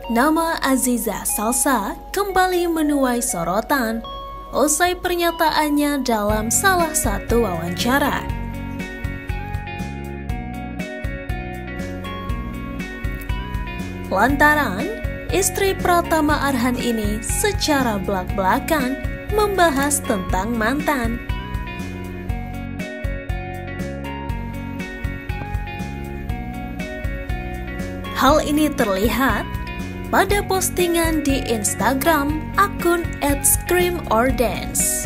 Nama Aziza Salsa kembali menuai sorotan usai pernyataannya dalam salah satu wawancara. Lantaran istri Pratama Arhan ini secara belak-belakan membahas tentang mantan. Hal ini terlihat pada postingan di Instagram akun @screamordance.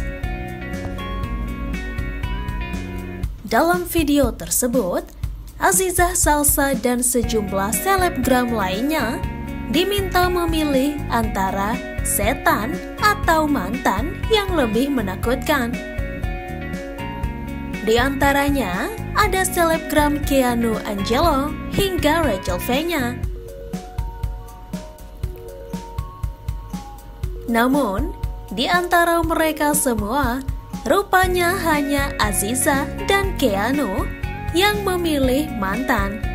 Dalam video tersebut, Aziza Salsa dan sejumlah selebgram lainnya diminta memilih antara setan atau mantan yang lebih menakutkan. Di antaranya ada selebgram Keanu Angelo hingga Rachel V-nya. Namun, di antara mereka semua, rupanya hanya Aziza dan Keanu yang memilih mantan.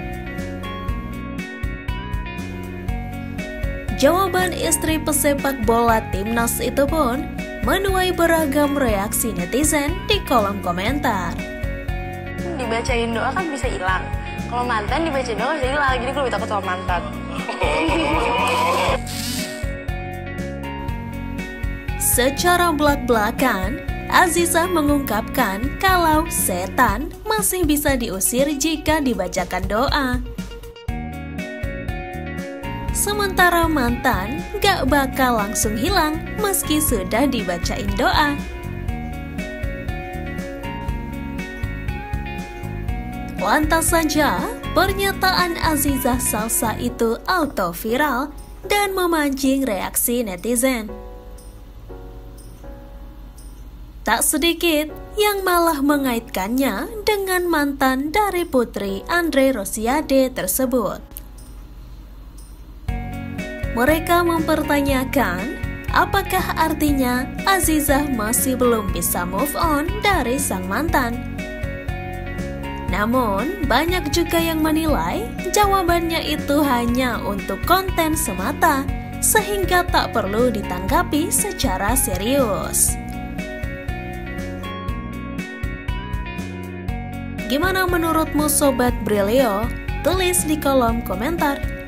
Jawaban istri pesepak bola timnas itu pun menuai beragam reaksi netizen di kolom komentar. Dibacain doa kan bisa hilang. Kalau mantan dibacain doa bisa hilang. Jadi gue lebih takut sama mantan. Secara belak-belakan, Aziza mengungkapkan kalau setan masih bisa diusir jika dibacakan doa. Sementara mantan gak bakal langsung hilang meski sudah dibacain doa. Lantas saja, pernyataan Aziza Salsa itu auto viral dan memancing reaksi netizen. Tak sedikit yang malah mengaitkannya dengan mantan dari putri Andre Rosiade tersebut. Mereka mempertanyakan apakah artinya Aziza masih belum bisa move on dari sang mantan. Namun, banyak juga yang menilai jawabannya itu hanya untuk konten semata, sehingga tak perlu ditanggapi secara serius. Gimana menurutmu Sobat Brilio? Tulis di kolom komentar.